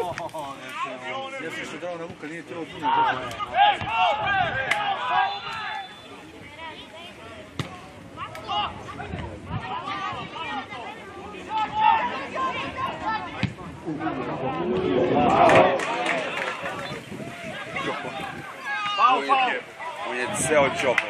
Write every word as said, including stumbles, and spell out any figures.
Ja sam se dao na muka, nije trebao puno. On je ceo čop.